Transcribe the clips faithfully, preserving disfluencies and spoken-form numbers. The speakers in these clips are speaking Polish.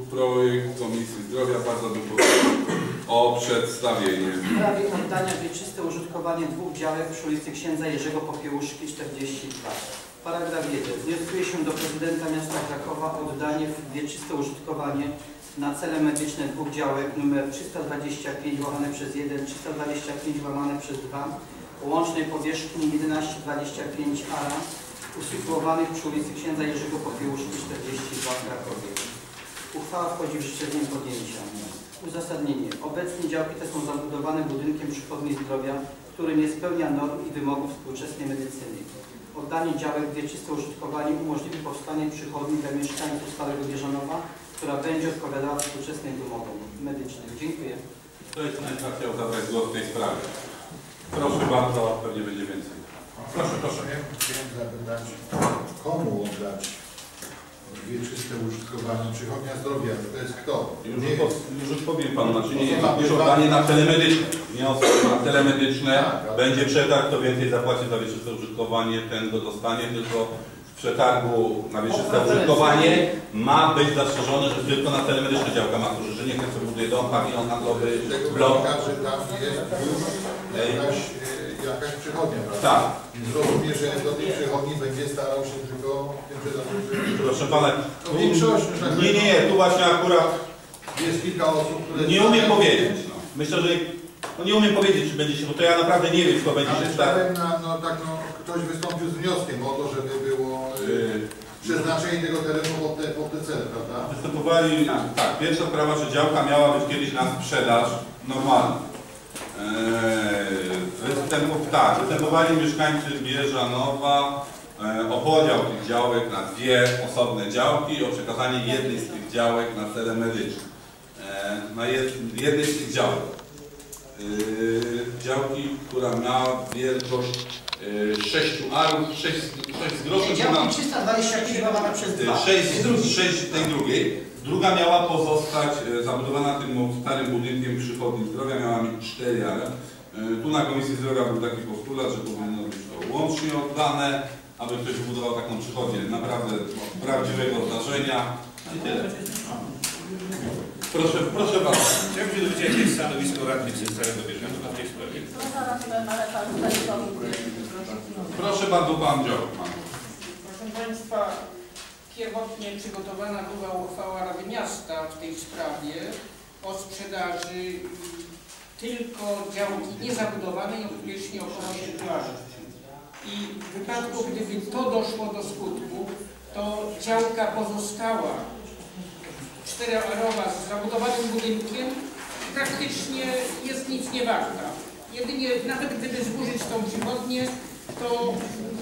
projekt Komisji Zdrowia. Bardzo bym prosił o przedstawienie. W sprawie oddania w wieczyste użytkowanie dwóch działek przy ulicy Księdza Jerzego Popiełuszki czterdzieści dwa. Paragraf jeden. Wnioskuje się do prezydenta miasta Krakowa o oddanie w wieczyste użytkowanie na cele medyczne dwóch działek nr trzysta dwadzieścia pięć łamane przez jeden, trzysta dwadzieścia pięć łamane przez dwa o łącznej powierzchni tysiąc dwieście dwadzieścia pięć ara usytuowanych przy ulicy Księdza Jerzego Popiełuszki czterdzieści dwa w Krakowie. Uchwała wchodzi w życie z dniem podjęcia. Uzasadnienie. Obecnie działki te są zabudowane budynkiem przychodni zdrowia, który nie spełnia norm i wymogów współczesnej medycyny. Oddanie działek w wieczyste użytkowanie umożliwi powstanie przychodni dla mieszkańców Starego Bieżanowa, która będzie odpowiadała współczesnym wymogom medycznym. Dziękuję. Kto jest najpierw chciał zabrać głos w tej sprawie? Proszę bardzo, pewnie będzie więcej. Proszę, proszę. Chciałem zapytać, komu oddać wieczyste użytkowanie przychodnia zdrowia? To jest kto? Już, nie po, już odpowiem panu, znaczy nie jest już oddanie na cele medyczne. Nie na cele medyczne. Tak, ale... Będzie przetarg, kto więcej zapłaci za wieczyste użytkowanie, ten go dostanie, tylko w przetargu na wieczyste użytkowanie ma być zastrzeżone, że tylko na cele medyczne działka ma służyć, że nie chce sobie buduje dom, pawilon handlowy, blok. że tam jest już jakaś, jakaś przychodnia, prawda? Tak. Więc rozumiem, że do tej przychodni będzie starał się tylko tym przedawnić. Proszę pana, No, większość, tak nie, nie, nie, tu właśnie akurat jest kilka osób, które... nie umiem powiedzieć. No. Myślę, że no nie umiem powiedzieć, czy będzie się, bo to ja naprawdę nie wiem, kto będzie się tak. Na, no, tak, no, ktoś wystąpił z wnioskiem o to, żeby było yy, przeznaczenie tego terenu pod te, pod te cele, prawda? Występowali, tak, pierwsza sprawa, że działka miała być kiedyś na sprzedaż normalna. Eee, występów, tak, występowali mieszkańcy Bieżanowa e, o podział tych działek na dwie osobne działki i o przekazanie jednej z tych działek na cele medyczne. E, na jed, jednej z tych działek. Yy, działki, która miała wielkość yy, sześciu arów, sześć z groszem. Działki trzysta dwadzieścia pięć łamane przez dwa. sześć tej drugiej. Druga miała pozostać yy, zabudowana tym starym budynkiem przychodni zdrowia, miała mieć cztery ary. Yy, tu na Komisji Zdrowia był taki postulat, że powinno być to łącznie oddane, aby ktoś budował taką przychodnię naprawdę prawdziwego zdarzenia. I tyle. Proszę, proszę bardzo. Chciałbym się dowiedzieć, jakie jest stanowisko radnych ze Starego Bieżanowa w tej sprawie. Proszę bardzo, pan Dziok. Proszę Państwa, pierwotnie przygotowana była uchwała Rady Miasta w tej sprawie o sprzedaży tylko działki niezabudowanej o powierzchni około siedmiu arów. I w wypadku, gdyby to doszło do skutku, to działka pozostała czteroarowa z zabudowanym budynkiem praktycznie jest nic nie warta. Jedynie, nawet gdyby zburzyć tą przychodnię, to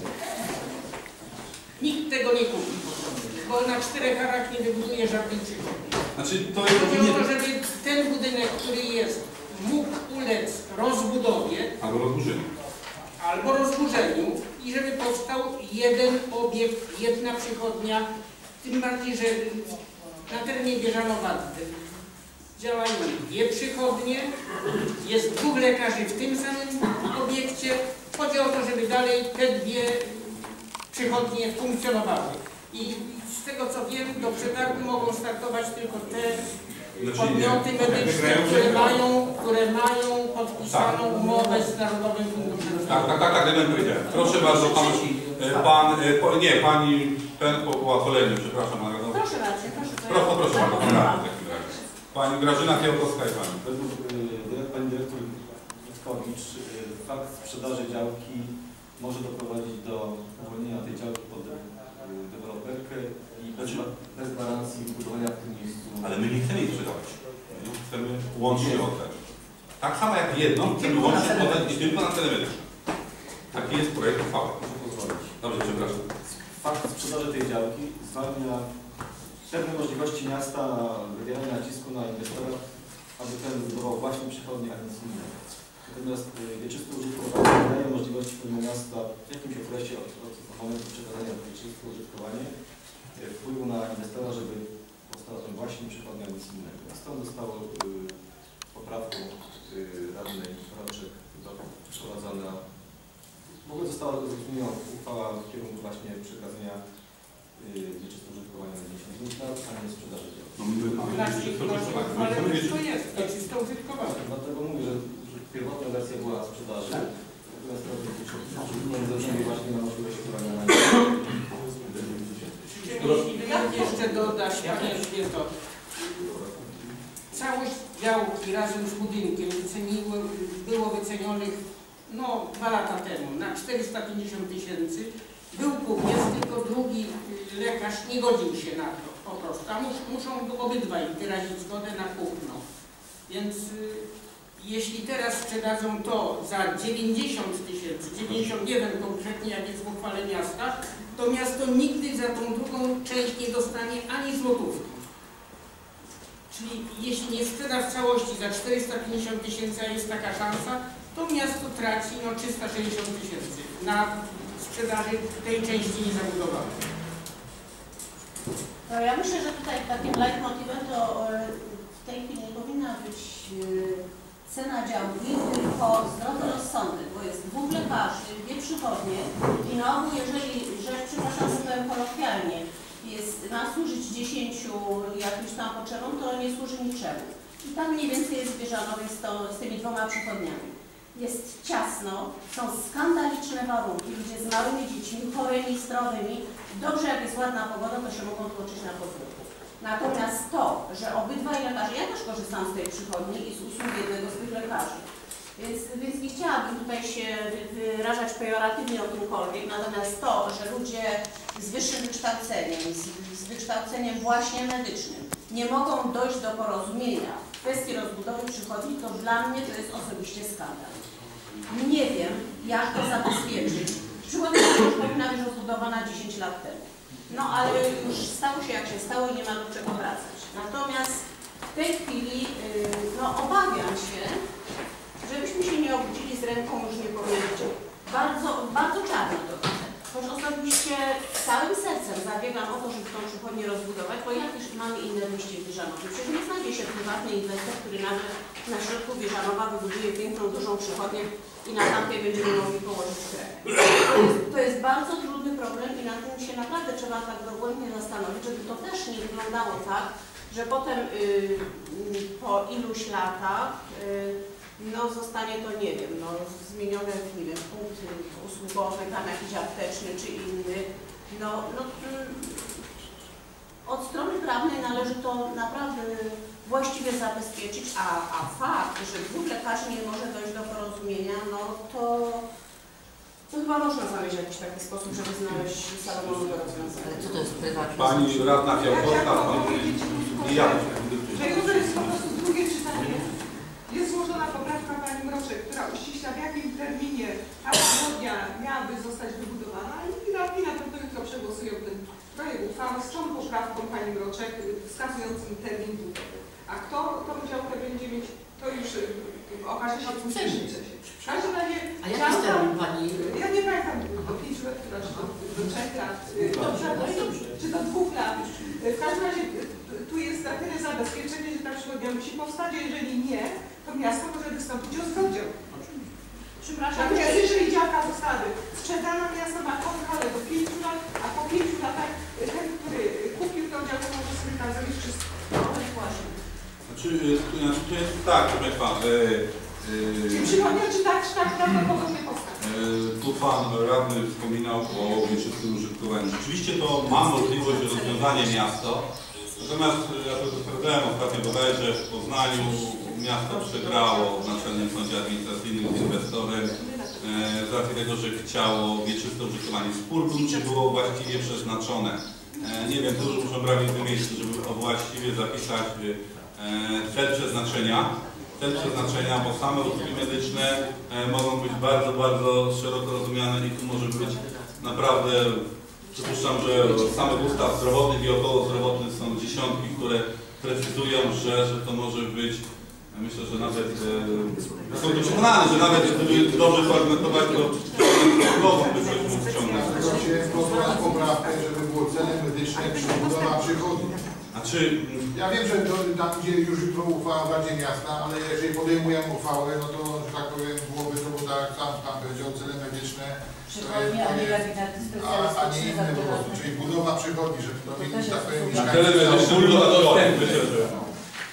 nikt tego nie kupi, bo na czterech arach nie wybuduje żadnej przychodni. Znaczy, to jest Chodzi o to, żeby ten budynek, który jest, mógł ulec rozbudowie albo rozburzeniu. albo rozburzeniu i żeby powstał jeden obiekt, jedna przychodnia, tym bardziej, że na terenie Bieżanowa działają dwie przychodnie, jest dwóch lekarzy w tym samym obiekcie. Chodzi o to, żeby dalej te dwie przychodnie funkcjonowały. I z tego co wiem, do przetargu mogą startować tylko te podmioty medyczne, które mają, które mają podpisaną umowę z Narodowym Funduszem. Tak, tak, tak, tak, tak, tak powiedziałem. Proszę bardzo, pan, pan po, nie, pani Pętko była kolejny, przepraszam. Proszę raczej, proszę. Proszę, proszę bardzo, w takim razie. Pani Grażyna Kiełkowska i pani. Według pani dyrektor Witkowicz fakt sprzedaży działki może doprowadzić do uwolnienia tej działki pod deweloperkę i bez, bez gwarancji budowania w tym miejscu. Ale my nie chcemy jej sprzedawać. My chcemy łącznie oddać. Tak samo jak jedną, chcemy łącznie oddać i tylko na cele medyczne. Taki jest projekt uchwały. Dobrze, przepraszam. Fakt sprzedaży tej działki zwalnia pewne możliwości miasta na wywieranie nacisku na inwestora, aby ten zbudował właśnie przychodnie, a nic innego. Natomiast wieczyste użytkowanie daje możliwości pomimo miasta w jakimś okresie od, od momentu przekazania w wieczyste użytkowanie wpływu na inwestora, żeby powstała tam właśnie przychodnia, nic innego. Stąd zostało y, poprawką y, radnej Roczek wprowadzona. W ogóle została zmieniona uchwała w kierunku właśnie przekazania wieczyste użytkowania na dziesięć lat, a nie sprzedaży działki. No my mamy Dla wieczyste nich, użytkowanie. ale My chcemy już to wieczyste- jest, wieczyste użytkowanie. Dlatego mówię, że, że pierwotna wersja była sprzedaży. Natomiast teraz między innymi właśnie na możliwość uprawiania na Jeśli ja jeszcze dodać, panie Elżbieto, całość działki razem z budynkiem wyceniło, było wycenionych no, dwa lata temu na czterysta pięćdziesiąt tysięcy. Był kupiec, tylko drugi lekarz nie godził się na to po prostu, a mus, muszą obydwaj wyrazić zgodę na kupno. Więc y, jeśli teraz sprzedadzą to za dziewięćdziesiąt tysięcy, dziewięćdziesiąt jeden konkretnie jak jest w uchwale miasta, to miasto nigdy za tą drugą część nie dostanie ani złotówki. Czyli jeśli nie sprzeda w całości za czterysta pięćdziesiąt tysięcy, a jest taka szansa, to miasto traci no, trzysta sześćdziesiąt tysięcy na sprzedaży tej części niezabudowanej. No ja myślę, że tutaj takim leitmotivem to w tej chwili nie powinna być cena działki, tylko zdrowy rozsądek, bo jest dwóch lekarzy, dwie przychodnie i na ogół, jeżeli rzecz, przepraszam, że powiem kolokwialnie, jest, ma służyć dziesięciu jakimś tam potrzebom, to nie służy niczemu. I tam mniej więcej jest w Bieżanowie z, to, z tymi dwoma przychodniami. Jest ciasno, są skandaliczne warunki, ludzie z małymi dziećmi, chorymi, zdrowymi. Dobrze, jak jest ładna pogoda, to się mogą tłoczyć na podwórku. Natomiast to, że obydwaj lekarze, ja też korzystam z tej przychodni i z usług jednego z tych lekarzy, więc, więc nie chciałabym tutaj się wyrażać pejoratywnie o kimkolwiek, natomiast to, że ludzie z wyższym wykształceniem, z, z wykształceniem właśnie medycznym nie mogą dojść do porozumienia w kwestii rozbudowy przychodni, to dla mnie to jest osobiście skandal. Nie wiem, jak to zabezpieczyć. Przychodnia już powinna być rozbudowana dziesięć lat temu. No ale już stało się jak się stało i nie ma do czego wracać. Natomiast w tej chwili no, obawiam się, żebyśmy się nie obudzili z ręką już nie powiedział. Bardzo, bardzo czarno to widzę. Choć osobiście całym sercem zabiegam o to, żeby tą przychodnię rozbudować, bo jakieś mamy inne wyjście w Bieżanowie. Przecież nie znajdzie się prywatny inwestor, który nagle na środku Bieżanowa wybuduje piękną, dużą przychodnię i na tamtej będziemy mogli położyć krew. To jest, to jest bardzo trudny problem i nad tym się naprawdę trzeba tak dogłębnie zastanowić, żeby to też nie wyglądało tak, że potem yy, po iluś latach yy, no zostanie to, nie wiem, no zmienione, nie wiem, punkt usługowy, tam jakiś apteczny czy inny. No, no yy, od strony prawnej należy to naprawdę właściwie zabezpieczyć, a, a fakt, że dwóch lekarzy nie może dojść do porozumienia, no to, to chyba można znaleźć jakiś taki sposób, żeby znaleźć salonowe rozwiązanie. Ale co to jest prywatne? Pani radna Fiałkowska, pan i ja. Że jutro jest po prostu drugie czytanie. Jest złożona poprawka pani Mroczek, która uściśla, w jakim terminie ta przychodnia miałaby zostać wybudowana i radni na pewno jutro przegłosują ten projekt uchwały z tą poprawką pani Mroczek wskazującym termin budowy. A kto tą działkę będzie mieć, to już okaże się w późniejszym. W każdym razie... A jaki jest termin pani? Ja nie pamiętam, do pięciu lat, czy do, do trzech lat, dobrze, czy do dwóch lat. W każdym razie tu jest na tyle zabezpieczenie, że ta przychodnia musi powstać, a jeżeli nie, to miasto może wystąpić o zgodzie. Przepraszam, Natomiast jeżeli działka została sprzedana, miasto ma kontrolę do pięciu lat, a po pięciu latach ten, który kupił tą działkę, może sobie tam zrobić wszystko. Znaczy, znaczy to jest tak, proszę Państwa. Czyli przychodnia, czy tak, czy tak, prawda, mogą nie powstać. Tu Pan Radny wspominał o wieczystym użytkowaniu. Rzeczywiście to ma możliwość rozwiązania miasto. Natomiast ja to sprawdzałem ostatnio bodajże w Poznaniu. Miasto przegrało w Naczelnym Sądzie Administracyjnym z inwestorem e, z racji tego, że chciało wieczyste użytkowanie. Spór był, czy było właściwie przeznaczone. E, nie wiem, tu już muszę brać w tym miejscu, żeby właściwie zapisać e, cel przeznaczenia. Cel przeznaczenia, bo same usługi medyczne e, mogą być bardzo, bardzo szeroko rozumiane i tu może być naprawdę, przypuszczam, że samych ustaw zdrowotnych i około zdrowotnych są dziesiątki, które precyzują, że, że to może być, myślę, że nawet, e, są tu przekonany, że nawet gdyby dobrze fragmentować, to mogą być coś wciągnąć. Dlatego chciałem posłać poprawkę, żeby było cele medyczne przebudowa przychodni. Znaczy, Ja wiem, że to, tam gdzie już jutro uchwała w Radzie Miasta, ale jeżeli podejmujemy uchwałę, no to, że tak powiem, byłoby to, bo tak sam tam powiedział, cele medyczne, przychodnie, a nie gabinety a, a nie specjalistyczne inne po prostu, zabiorone. czyli budowa przychodni, żeby to To mieć, też tak powiem, jest na mieszkańcy. tyle medycznym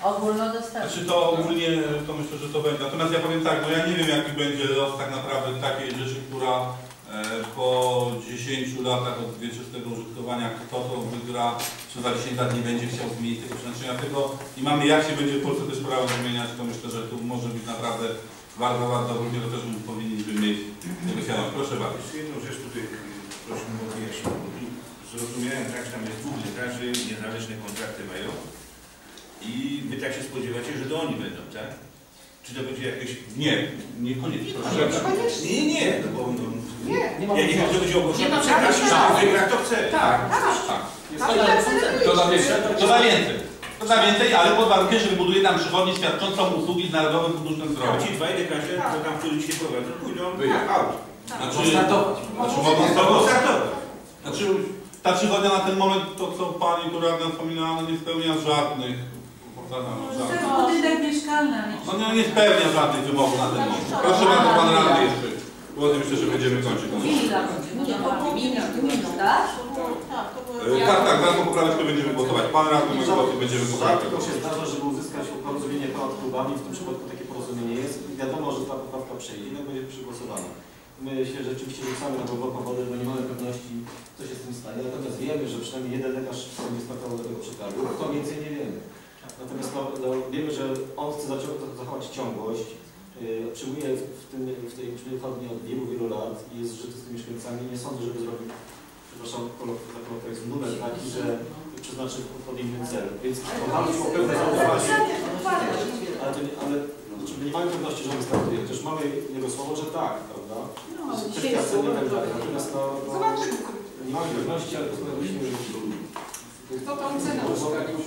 Ogólnodostępny. Znaczy to ogólnie, to myślę, że to będzie. Natomiast ja powiem tak, bo ja nie wiem jaki będzie los tak naprawdę takiej rzeczy, która e, po dziesięciu latach od wieczystego użytkowania, kto to wygra, czy za dziesięć lat nie będzie chciał zmienić tego przeznaczenia tego i mamy jak się będzie w Polsce też prawo zmieniać, to myślę, że tu może być naprawdę bardzo, bardzo różnie, to też powinniśmy mieć tego świadomość. Proszę bardzo. Jeszcze jedną rzecz tutaj prosimy o wyjaśnienie, bo tu zrozumiałem tak, że tam jest dwóch lekarzy, niezależne kontrakty mają i wy tak się spodziewacie, że to oni będą, tak? Czy to będzie jakieś... Nie, niekoniecznie. Proszę. Niekoniecznie. Nie, nie, no bo... No, Nie. Nie ma jak jak to będzie ogłoszone, Nie ma przepraszam, żadnych kto wygra, to chce. Tak, Tak. tak. Tak. To da więcej. To da więcej. To da więcej, ale pod warunkiem, że wybuduje tam przychodnię świadczącą usługi z Narodowym Funduszem A Zdrowia. ci dwaj lekarze, to tam, którzy dzisiaj prowadzą, pójdą Wyjechać. out. Znaczy, Startować. znaczy Mogą mogą startować. Znaczy, ta przychodnia na ten moment, to co pani tu radna wspominała, no nie spełnia żadnych, żadnych. Budynek mieszkalny, a nie No nie, nie spełnia żadnych wymogów na ten moment. Proszę bardzo, pan radny jeszcze. Bo myślę, że będziemy kończyć. Gmina. Nie, to było gmina, gmina, tak? Tak, to było... E, Tak, tak, za tą popraweczkę będziemy głosować. Pan radny mój głos i będziemy poprawkę. Rzadko się zdarza, żeby uzyskać porozumienie ponad klubami, w tym przypadku takie porozumienie jest. Wiadomo, że ta poprawka przejdzie, no będzie przegłosowana. My się rzeczywiście rzucamy na głęboką wodę, bo nie mamy pewności, co się z tym stanie. Natomiast wiemy, że przynajmniej jeden lekarz będzie startował do tego przetargu. Kto więcej nie wiemy. Natomiast no, no, wiemy, że on chce zachować ciągłość. Yy, przyjmuje w, tym, w tej przychodni od wielu, wielu lat i jest żyty z tymi mieszkańcami. Nie sądzę, żeby zrobił, przepraszam, kolokwializm, numer taki, że przeznaczy pod innym celu. Więc pochwalić o pewne zaufanie. Ale, to nie, ale znaczy, my nie mamy pewności, że on startuje. Chociaż mamy jego słowo, że tak, prawda? Kwestia ceny i tak dalej. Natomiast no, no, Zobaczymy. nie mamy pewności, ale postanowiliśmy, że Kto tą cenę ustalił?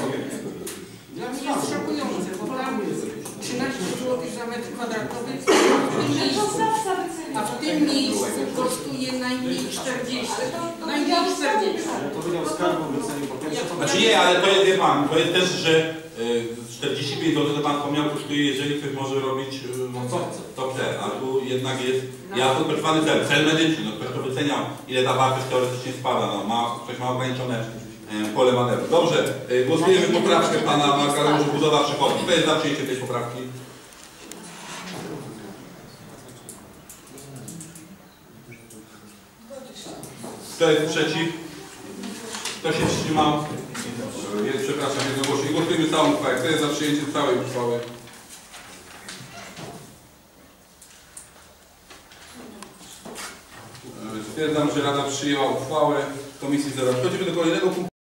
Dla mnie jest szokujące, bo tam trzynaście złotych za metr kwadratowy, a w tym miejscu kosztuje najmniej czterdzieści. Najmniej czterdzieści. to Wydział Skarbu wycenił po pierwsze. Znaczy nie, ale to jest, wie pan, to jest też, że y, czterdzieści pięć złotych, to pan wspomniał, kosztuje, jeżeli ktoś może robić y, co chce, to chce, a tu jednak jest jasno określony cel, cel medyczny, no ktoś to wyceniał, ile ta wartość teoretycznie spada, no ma, ktoś ma ograniczone y, pole manewru. Dobrze, y, głosujemy poprawkę pana Marka, budowa przychodni. Kto jest za przyjęciem tej poprawki? Kto jest przeciw? Kto się wstrzymał? Jest, przepraszam, jednogłośnie. Głosujemy całą uchwałę. Kto jest za przyjęciem całej uchwały? Stwierdzam, że Rada przyjęła uchwałę Komisji Zdrowia. Przechodzimy do kolejnego punktu.